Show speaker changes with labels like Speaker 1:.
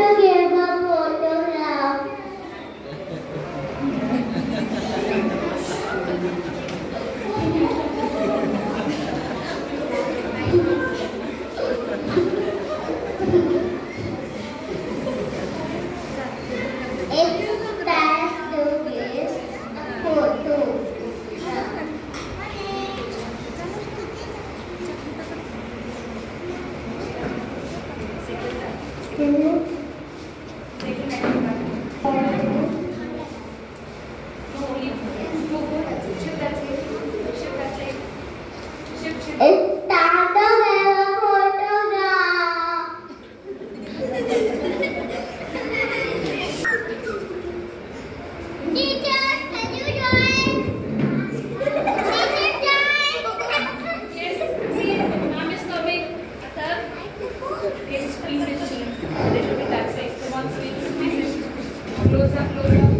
Speaker 1: give a photograph. It's best to give a photo. It's time to give a photograph. Teachers, can you join? Teacher time.
Speaker 2: Yes, ma'am is coming. Atar, yes, please sit. There should be that side. Come on, please. Close up, close up.